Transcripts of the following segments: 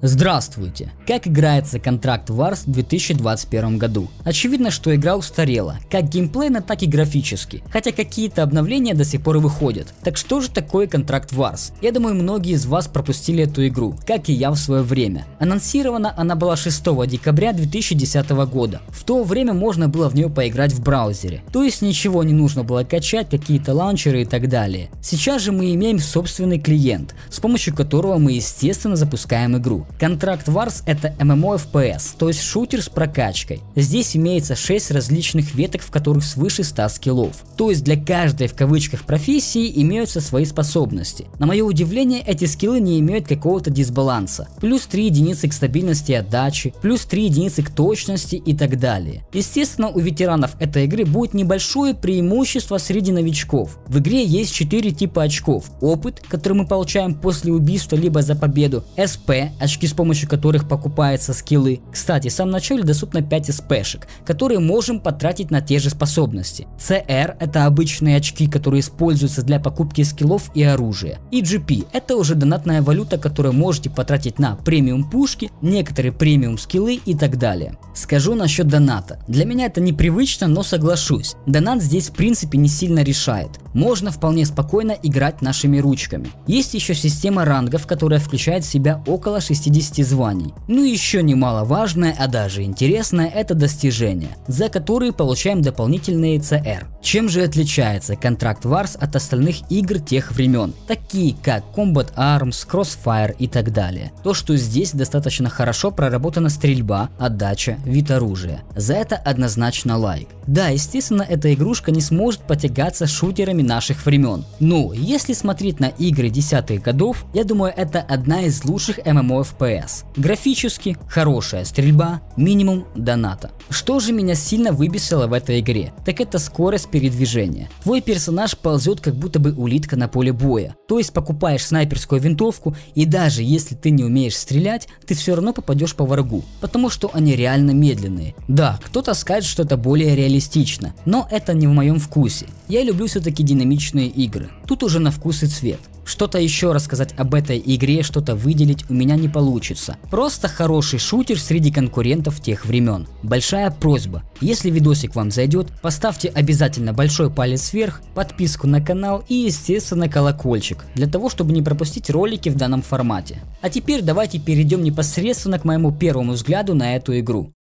Здравствуйте! Как играется Contract Wars в 2021 году? Очевидно, что игра устарела, как геймплейно, так и графически, хотя какие-то обновления до сих пор выходят. Так что же такое Contract Wars? Я думаю, многие из вас пропустили эту игру, как и я в свое время. Анонсирована она была 6 декабря 2010 года. В то время можно было в нее поиграть в браузере, то есть ничего не нужно было качать, какие-то лаунчеры и так далее. Сейчас же мы имеем собственный клиент, с помощью которого мы естественно запускаем игру. Contract Wars — это MMO-FPS, то есть шутер с прокачкой. Здесь имеется 6 различных веток, в которых свыше 100 скиллов. То есть для каждой в кавычках профессии имеются свои способности. На мое удивление, эти скиллы не имеют какого-то дисбаланса. Плюс 3 единицы к стабильности и отдаче, плюс 3 единицы к точности и так далее. Естественно, у ветеранов этой игры будет небольшое преимущество среди новичков. В игре есть 4 типа очков. Опыт, который мы получаем после убийства либо за победу. СП, очки, с помощью которых покупаются скиллы. Кстати, в самом начале доступно 5 СПшек, которые можем потратить на те же способности. CR — это обычные очки, которые используются для покупки скиллов и оружия. И GP — это уже донатная валюта, которую можете потратить на премиум пушки, некоторые премиум скиллы и так далее. Скажу насчет доната. Для меня это непривычно, но соглашусь. Донат здесь в принципе не сильно решает. Можно вполне спокойно играть нашими ручками. Есть еще система рангов, которая включает в себя около 60 званий. Ну и еще немаловажное, а даже интересное, это достижения, за которые получаем дополнительные CR. Чем же отличается Contract Wars от остальных игр тех времен, такие как Combat Arms, Crossfire и так далее? То, что здесь достаточно хорошо проработана стрельба, отдача, вид оружия. За это однозначно лайк. Да, естественно, эта игрушка не сможет потягаться с шутерами наших времен. Но если смотреть на игры 10-х годов, я думаю, это одна из лучших MMO-FPS. Графически хорошая стрельба, минимум доната. Что же меня сильно выбесило в этой игре? Так это скорость передвижения. Твой персонаж ползет как будто бы улитка на поле боя. То есть покупаешь снайперскую винтовку, и даже если ты не умеешь стрелять, ты все равно попадешь по врагу, потому что они реально медленные. Да, кто-то скажет, что это более реалистично, но это не в моем вкусе. Я люблю все-таки динамичные игры. Тут уже на вкус и цвет. Что-то еще рассказать об этой игре, что-то выделить у меня не получится. Просто хороший шутер среди конкурентов тех времен. Большая просьба, если видосик вам зайдет, поставьте обязательно большой палец вверх, подписку на канал и естественно колокольчик, для того чтобы не пропустить ролики в данном формате. А теперь давайте перейдем непосредственно к моему первому взгляду на эту игру.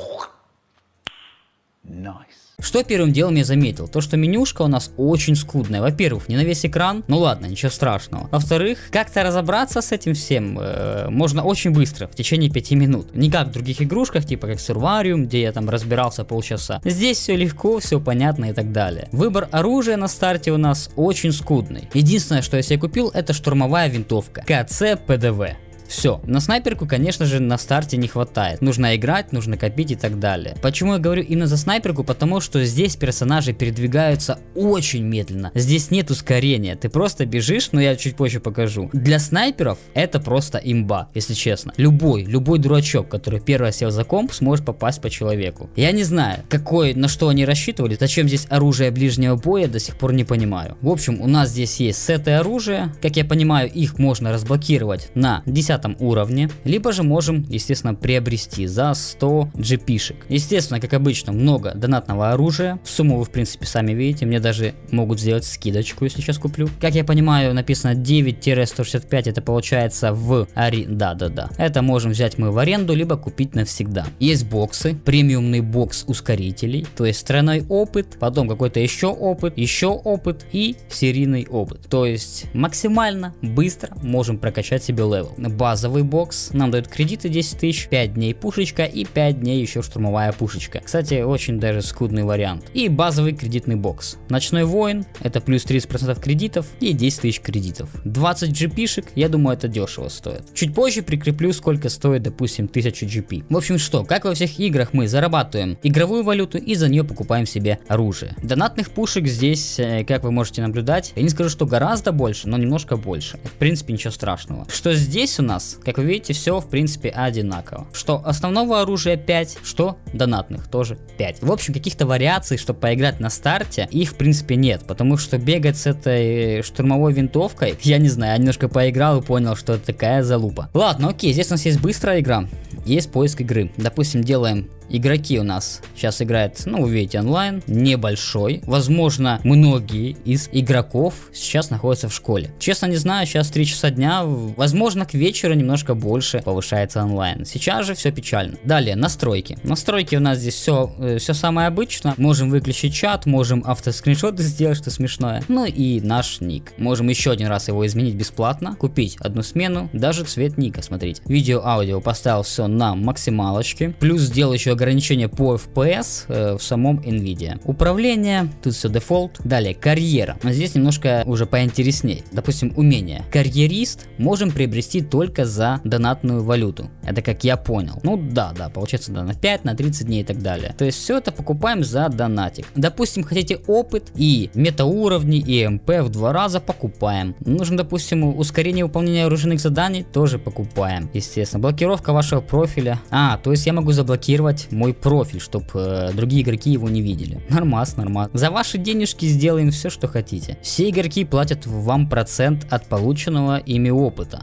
Что первым делом я заметил? То, что менюшка у нас очень скудная. Во-первых, не на весь экран, ну ладно, ничего страшного. Во-вторых, как-то разобраться с этим всем можно очень быстро, в течение 5 минут. Не как в других игрушках, типа как Survarium, где я там разбирался полчаса. Здесь все легко, все понятно и так далее. Выбор оружия на старте у нас очень скудный. Единственное, что я себе купил, это штурмовая винтовка КЦ-ПДВ. Все, на снайперку, конечно же, на старте не хватает. Нужно играть, нужно копить и так далее. Почему я говорю именно за снайперку? Потому что здесь персонажи передвигаются очень медленно. Здесь нет ускорения, ты просто бежишь, но я чуть позже покажу. Для снайперов это просто имба, если честно. Любой дурачок, который первый сел за комп, сможет попасть по человеку. Я не знаю, на что они рассчитывали, зачем здесь оружие ближнего боя, до сих пор не понимаю. В общем, у нас здесь есть сеты оружия. Как я понимаю, их можно разблокировать на 10 уровне, либо же можем, естественно, приобрести за 100 GP-шек. Естественно, как обычно, много донатного оружия. Сумму вы, в принципе, сами видите. Мне даже могут сделать скидочку, если сейчас куплю. Как я понимаю, написано 9-165, это получается в да. Это можем взять мы в аренду, либо купить навсегда. Есть боксы, премиумный бокс ускорителей, то есть тройной опыт, потом какой-то еще опыт и серийный опыт. То есть максимально быстро можем прокачать себе левел. Базовый бокс нам дает кредиты 10 тысяч, 5 дней пушечка и 5 дней еще штурмовая пушечка. Кстати, очень даже скудный вариант. И базовый кредитный бокс. Ночной воин, это плюс 30% кредитов и 10 тысяч кредитов. 20 GP-шек, я думаю, это дешево стоит. Чуть позже прикреплю, сколько стоит, допустим, 1000 GP. В общем, что, как во всех играх, мы зарабатываем игровую валюту и за нее покупаем себе оружие. Донатных пушек здесь, как вы можете наблюдать, я не скажу, что гораздо больше, но немножко больше. В принципе, ничего страшного. Что здесь у нас нас, как вы видите, все в принципе одинаково. Что основного оружия 5, что донатных тоже 5. В общем, каких-то вариаций, чтобы поиграть на старте, их в принципе нет, потому что бегать с этой штурмовой винтовкой, я не знаю, я немножко поиграл и понял, что это такая залупа. Ладно, окей, здесь у нас есть быстрая игра, есть поиск игры. Допустим, делаем... Игроки у нас сейчас играют, ну, вы видите, онлайн, небольшой. Возможно, многие из игроков сейчас находятся в школе. Честно не знаю, сейчас 3 часа дня, возможно, к вечеру немножко больше повышается онлайн. Сейчас же все печально. Далее, настройки. Настройки у нас здесь все самое обычное. Можем выключить чат, можем автоскриншоты сделать, что смешное. Ну и наш ник. Можем еще один раз его изменить бесплатно, купить одну смену, даже цвет ника, смотрите. Видео-аудио поставил все на максималочке. Плюс сделал еще ограничение по FPS в самом NVIDIA. Управление, тут все дефолт. Далее, карьера. Здесь немножко уже поинтереснее. Допустим, умение. Карьерист можем приобрести только за донатную валюту. Это как я понял. Ну да, получается, да, на 5, на 30 дней и так далее. То есть все это покупаем за донатик. Допустим, хотите опыт и метауровни, и МП в 2 раза покупаем. Нужно, допустим, ускорение выполнения оружейных заданий, тоже покупаем. Естественно, блокировка вашего профиля. То есть я могу заблокировать мой профиль, чтобы другие игроки его не видели. Нормас. За ваши денежки сделаем все, что хотите. Все игроки платят вам процент от полученного ими опыта.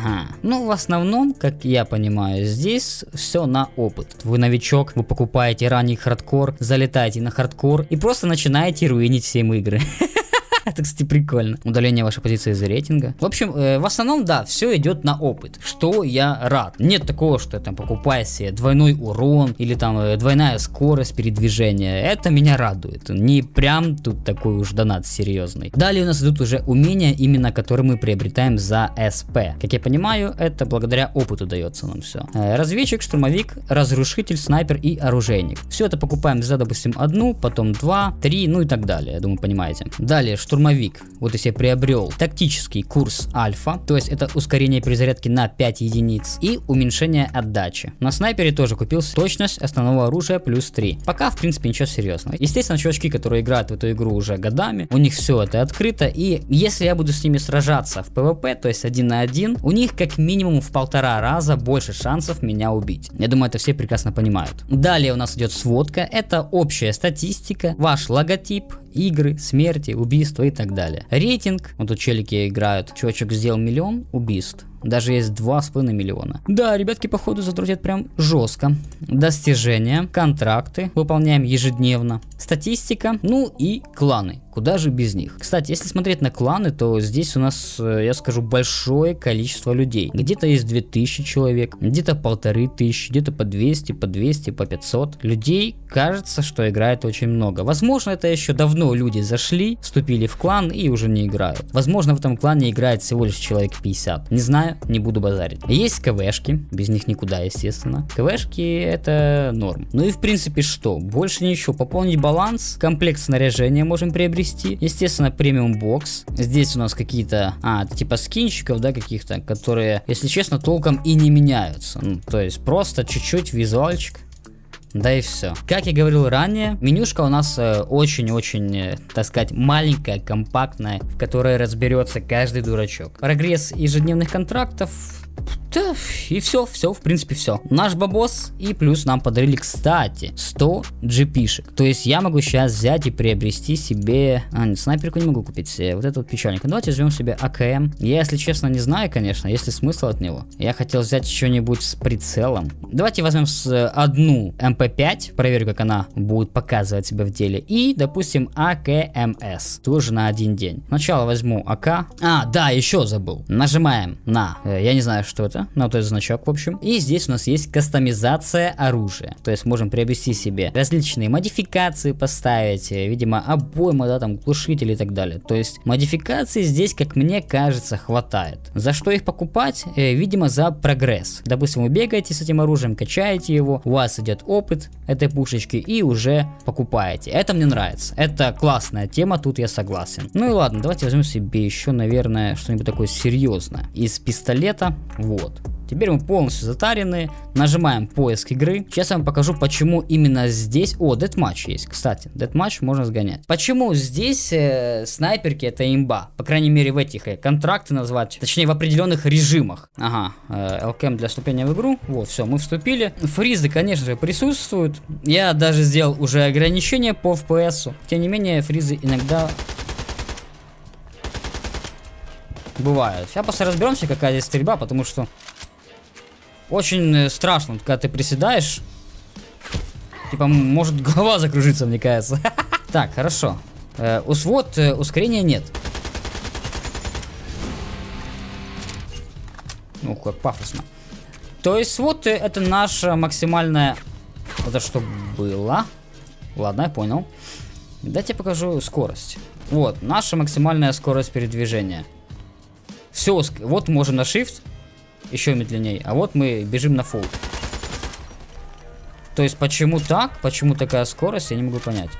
Ну, в основном, как я понимаю, здесь все на опыт. Вы новичок, вы покупаете ранний хардкор, залетаете на хардкор и просто начинаете руинить всем игры. Это, кстати, прикольно. Удаление вашей позиции из рейтинга. В общем, в основном, да, все идет на опыт. Что я рад. Нет такого, что я там покупаю себе двойной урон или там двойная скорость передвижения. Это меня радует. Не прям тут такой уж донат серьезный. Далее у нас идут уже умения, именно которые мы приобретаем за СП. Как я понимаю, это благодаря опыту дается нам все. Разведчик, штурмовик, разрушитель, снайпер и оружейник. Все это покупаем за, допустим, 1, потом 2, 3, ну и так далее. Я думаю, понимаете. Далее, штурмовик. Вот я себе приобрел тактический курс альфа, то есть это ускорение перезарядки на 5 единиц и уменьшение отдачи. На снайпере тоже купил точность основного оружия плюс 3. Пока, в принципе, ничего серьезного. Естественно, чувачки, которые играют в эту игру уже годами, у них все это открыто, и если я буду с ними сражаться в PvP, то есть 1 на 1, у них как минимум в 1,5 раза больше шансов меня убить. Я думаю, это все прекрасно понимают. Далее у нас идет сводка, это общая статистика, ваш логотип, игры, смерти, убийства и так далее. Рейтинг, вот тут челики играют, чувачок сделал 1 000 000 убийств. Даже есть 2,5 миллиона. Да, ребятки, походу, затрудят прям жестко. Достижения, контракты выполняем ежедневно. Статистика, ну и кланы. Куда же без них? Кстати, если смотреть на кланы, то здесь у нас, я скажу, большое количество людей. Где-то есть 2000 человек, где-то 1500, где-то по 200, по 200, по 500. Людей, кажется, что играет очень много. Возможно, это еще давно люди зашли, вступили в клан и уже не играют. Возможно, в этом клане играет всего лишь человек 50. Не знаю, не буду базарить. Есть КВшки, без них никуда, естественно. КВшки это норм. Ну и в принципе что? Больше ничего. Пополнить баланс, комплект снаряжения можем приобрести. Естественно, премиум бокс. Здесь у нас какие-то, типа скинчиков, да, каких-то, которые, если честно, толком и не меняются. Ну, то есть просто чуть-чуть визуальчик. Да и все. Как я говорил ранее, менюшка у нас очень-очень, так сказать, маленькая, компактная, в которой разберется каждый дурачок. Прогресс ежедневных контрактов. Да, и все, в принципе все. Наш бабос, и плюс нам подарили, кстати, 100 GP-шек. То есть я могу сейчас взять и приобрести себе... нет, снайперку не могу купить себе, вот это вот печальненько. Давайте возьмем себе АКМ. Я, если честно, не знаю, конечно, есть ли смысл от него. Я хотел взять что-нибудь с прицелом. Давайте возьмем одну МП5, проверю, как она будет показывать себя в деле. И, допустим, АКМС, тоже на 1 день. Сначала возьму АК. Да, еще забыл. Нажимаем на, я не знаю, что это, на вот этот значок, в общем. И здесь у нас есть кастомизация оружия. То есть можем приобрести себе различные модификации, поставить, видимо, обойма, да, там, глушители и так далее. То есть модификаций здесь, как мне кажется, хватает. За что их покупать? Видимо, за прогресс. Допустим, вы бегаете с этим оружием, качаете его, у вас идет опыт этой пушечки и уже покупаете. Это мне нравится. Это классная тема, тут я согласен. Ну и ладно, давайте возьмем себе еще, наверное, что-нибудь такое серьезное. Из пистолета, вот. Вот. Теперь мы полностью затарены. Нажимаем поиск игры. Сейчас я вам покажу, почему именно здесь... О, Deathmatch есть, кстати. Deathmatch можно сгонять. Почему здесь снайперки это имба? По крайней мере в этих контракты назвать. Точнее в определенных режимах. Ага, LCM для вступления в игру. Вот, все, мы вступили. Фризы, конечно же, присутствуют. Я даже сделал уже ограничения по FPS. Тем не менее, фризы иногда... бывают. Сейчас просто разберемся, какая здесь стрельба, потому что... очень страшно, когда ты приседаешь. Типа, может голова закружится, мне кажется. Так, хорошо. Вот, ускорения нет. Ну, как пафосно. То есть, вот это наша максимальная... Это что было? Ладно, я понял. Дайте я покажу скорость. Вот, наша максимальная скорость передвижения. Все, вот можем на Shift. Еще медленнее. А вот мы бежим на full. То есть почему так? Почему такая скорость? Я не могу понять.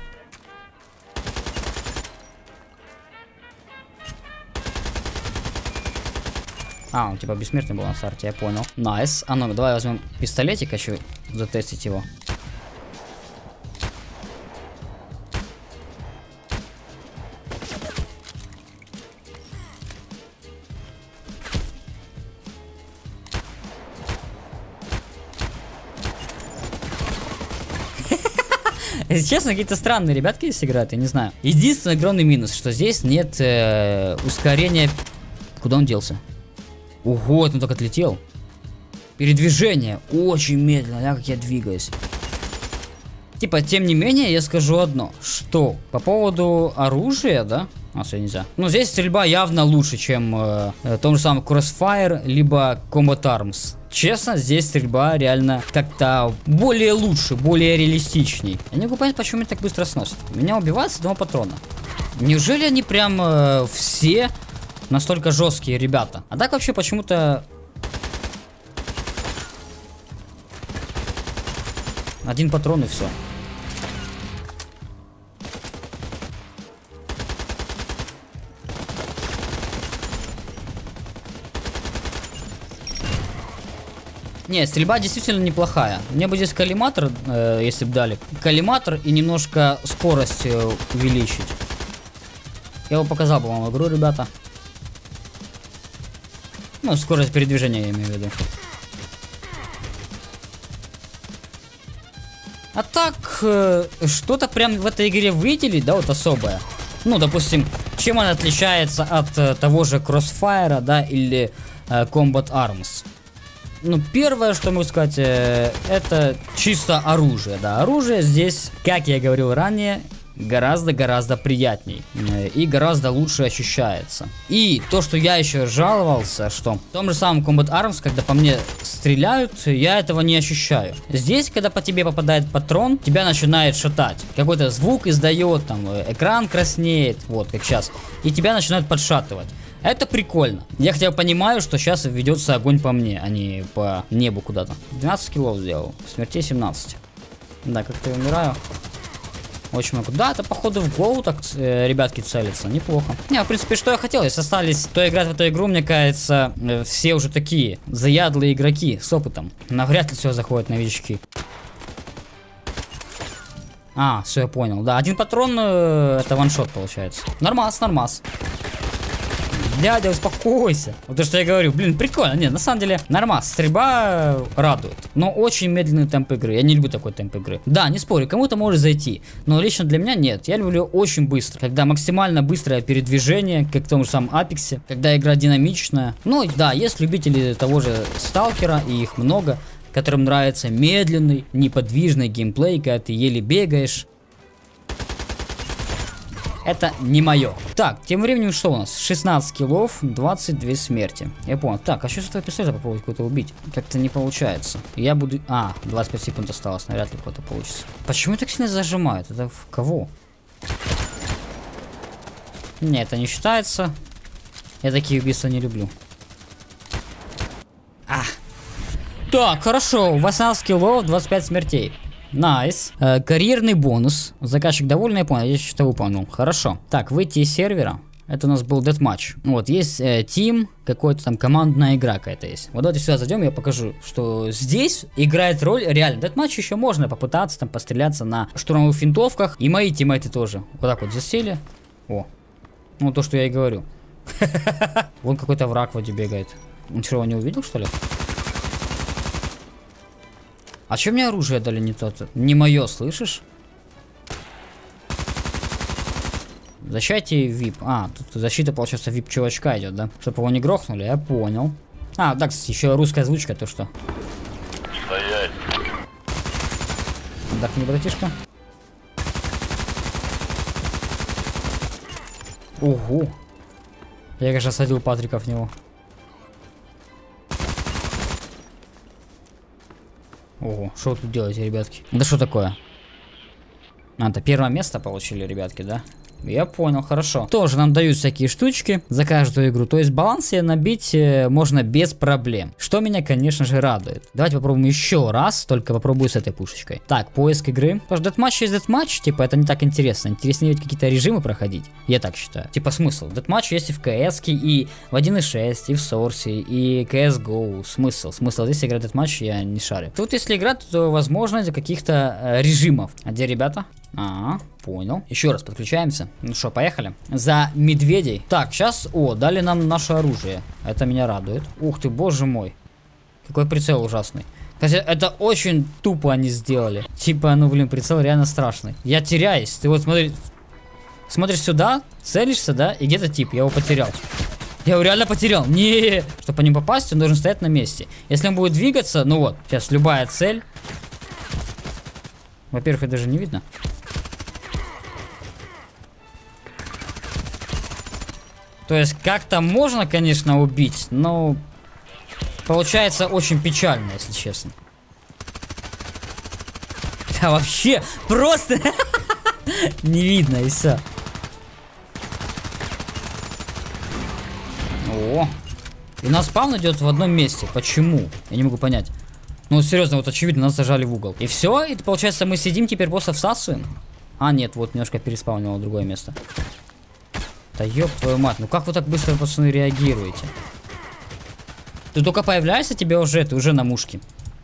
А, он типа бессмертный был на старте, я понял. Найс. А ну, давай возьмем пистолетик, хочу затестить его. Если честно, какие-то странные ребятки здесь играют, я не знаю. Единственный огромный минус, что здесь нет ускорения. Куда он делся? Ого, он так отлетел. Передвижение очень медленно, да, как я двигаюсь. Типа, тем не менее, я скажу одно, что по поводу оружия, да? А, все нельзя. Ну, здесь стрельба явно лучше, чем том же самом Crossfire, либо Combat Arms. Честно, здесь стрельба реально как-то более лучше, более реалистичней. Я не могу понять, почему меня так быстро сносят. Меня убивают с одного патрона. Неужели они прям все настолько жесткие ребята? А так вообще почему-то... Один патрон и все. Не, стрельба действительно неплохая. Мне бы здесь коллиматор, если бы дали. Коллиматор и немножко скорость увеличить. Я его показал бы вам игру, ребята. Ну, скорость передвижения я имею в виду. А так, что-то прям в этой игре выделить, да, вот особое. Ну, допустим, чем она отличается от того же Crossfire, да, или Combat Arms. Ну, первое, что могу сказать, это чисто оружие, да. Оружие здесь, как я говорил ранее, гораздо-гораздо приятней и гораздо лучше ощущается. И то, что я еще жаловался, что в том же самом Combat Arms, когда по мне стреляют, я этого не ощущаю. Здесь, когда по тебе попадает патрон, тебя начинает шатать. Какой-то звук издает, там, экран краснеет, вот, как сейчас, и тебя начинают подшатывать. Это прикольно. Я хотя бы понимаю, что сейчас ведется огонь по мне, а не по небу куда-то. 12 киллов сделал, смертей 17. Да, как-то умираю. Очень много. Да, это походу в голову так ребятки целятся. Неплохо. Не, в принципе, что я хотел. Если остались, то играть в эту игру, мне кажется, все уже такие заядлые игроки с опытом. Навряд ли все заходят на новички. А, все, я понял. Да, один патрон, это ваншот получается. Нормас, нормас. Дядя, успокойся. Вот то, что я говорю, блин, прикольно. Нет, на самом деле, нормас. Стрельба радует. Но очень медленный темп игры. Я не люблю такой темп игры. Да, не спорю, кому-то может зайти. Но лично для меня нет. Я люблю очень быстро. Когда максимально быстрое передвижение, как в том же самом Апексе. Когда игра динамичная. Ну, да, есть любители того же Сталкера, и их много, которым нравится медленный, неподвижный геймплей, когда ты еле бегаешь. Это не мое. Так, тем временем что у нас? 16 киллов, 22 смерти. Я понял. Так, а что с этого пистолета попробовать кого-то убить? Как-то не получается. Я буду... А, 25 секунд осталось, навряд ли кого-то получится. Почему так сильно зажимают? Это в кого? Не, это не считается. Я такие убийства не люблю. А. Так, хорошо. 18 киллов, 25 смертей. Найс. Карьерный бонус. Заказчик довольный, я понял. Я что-то выполнил. Хорошо. Так, выйти из сервера. Это у нас был Deathmatch. Вот, есть Team, какой-то там командная игра какая-то есть. Вот давайте сюда зайдем, я покажу, что здесь играет роль реально. Deathmatch еще можно попытаться там постреляться на штурмовых винтовках. И мои тиммейты тоже. Вот так вот засели. О, ну то, что я и говорю. Вон какой-то враг вроде бегает. Он что, его не увидел, что ли? А чё мне оружие дали не то-то? Не мое, слышишь? Защите VIP. А, тут защита, получается, VIP чувачка идет, да? Чтобы его не грохнули, я понял. А, да, кстати, еще русская озвучка, то что. Стоять. Отдохни, братишка. Ого. Я, конечно, садил Патрика в него. Ого, что вы тут делаете, ребятки? Да что такое? А, это первое место получили, ребятки, да? Я понял, хорошо. Тоже нам дают всякие штучки за каждую игру. То есть баланс себе набить можно без проблем. Что меня, конечно же, радует. Давайте попробуем еще раз, только попробую с этой пушечкой. Так, поиск игры. Потому что Deathmatch есть Deathmatch, типа, это не так интересно. Интереснее ведь какие-то режимы проходить. Я так считаю. Типа, смысл. Deathmatch есть и в CS, и в 1.6, и в Source, и CSGO. Смысл здесь играть Deathmatch я не шарю. Тут, если играть, то возможно из-за каких-то режимов. А где ребята? Понял. Еще раз подключаемся. Ну что, поехали. За медведей. Так, сейчас, дали нам наше оружие. Это меня радует. Ух ты, боже мой. Какой прицел ужасный. Хотя это очень тупо они сделали. Типа, ну блин, прицел реально страшный. Я теряюсь. Ты вот смотри. Смотришь сюда, целишься, да, и где-то тип, я его потерял. Я его реально потерял. Не. Чтобы по ним попасть, он должен стоять на месте. Если он будет двигаться, ну вот, сейчас любая цель. Во-первых, это даже не видно. То есть как-то можно, конечно, убить, но получается очень печально, если честно. Да вообще просто не видно и все. О, и у нас спаун идет в одном месте. Почему? Я не могу понять. Ну серьезно, вот очевидно, нас зажали в угол. И все, и получается мы сидим теперь просто всасываем. А нет, вот немножко переспаунило другое место. Да ёб твою мать, ну как вы так быстро, пацаны, реагируете? Ты только появляешься, тебе уже, ты уже на мушке.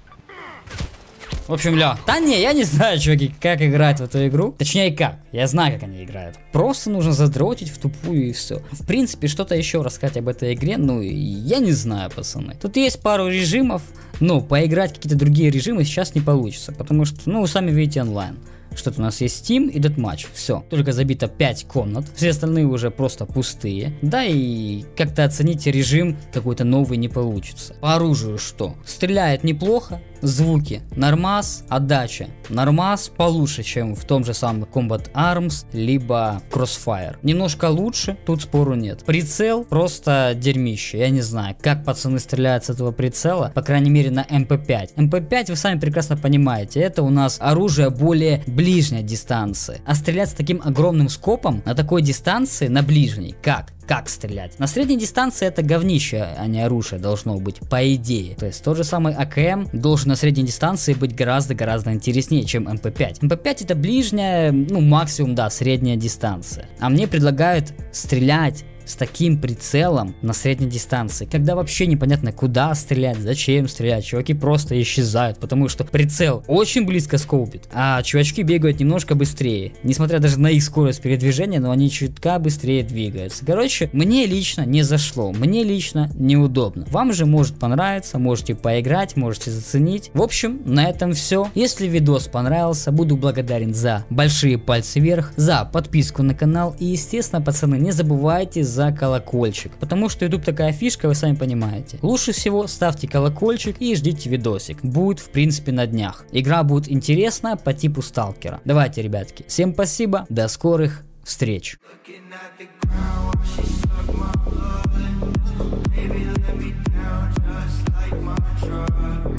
В общем, да не, я не знаю, чуваки, как играть в эту игру. Точнее, как. Я знаю, как они играют. Просто нужно задротить в тупую и все. В принципе, что-то еще рассказать об этой игре, ну, я не знаю, пацаны. Тут есть пару режимов, но поиграть какие-то другие режимы сейчас не получится. Потому что, ну, вы сами видите онлайн. Что-то у нас есть Steam и Deathmatch. Все. Только забито 5 комнат. Все остальные уже просто пустые. Да и как-то оценить режим какой-то новый не получится. По оружию что? Стреляет неплохо. Звуки нормас. Отдача нормас. Получше, чем в том же самом Combat Arms, либо Crossfire. Немножко лучше. Тут спору нет. Прицел просто дерьмище. Я не знаю, как пацаны стреляют с этого прицела. По крайней мере на MP5. MP5 вы сами прекрасно понимаете. Это у нас оружие более ближняя дистанция. А стрелять с таким огромным скопом на такой дистанции, на ближней, как? Как стрелять? На средней дистанции это говнище, а не оружие должно быть, по идее. То есть тот же самый АКМ должен на средней дистанции быть гораздо-гораздо интереснее, чем МП5. МП5 это ближняя, ну максимум, да, средняя дистанция. А мне предлагают стрелять с таким прицелом на средней дистанции, когда вообще непонятно куда стрелять, зачем стрелять, чуваки просто исчезают, потому что прицел очень близко скоупит, а чувачки бегают немножко быстрее, несмотря даже на их скорость передвижения, но они чутка быстрее двигаются. Короче, мне лично не зашло, мне лично неудобно. Вам же может понравиться, можете поиграть, можете заценить. В общем, на этом все. Если видос понравился, буду благодарен за большие пальцы вверх, за подписку на канал и, естественно, пацаны, не забывайте за колокольчик, потому что YouTube такая фишка, вы сами понимаете. Лучше всего ставьте колокольчик и ждите видосик. Будет, в принципе, на днях. Игра будет интересная по типу сталкера. Давайте, ребятки, всем спасибо, до скорых встреч. Baby, let me down just like my truck.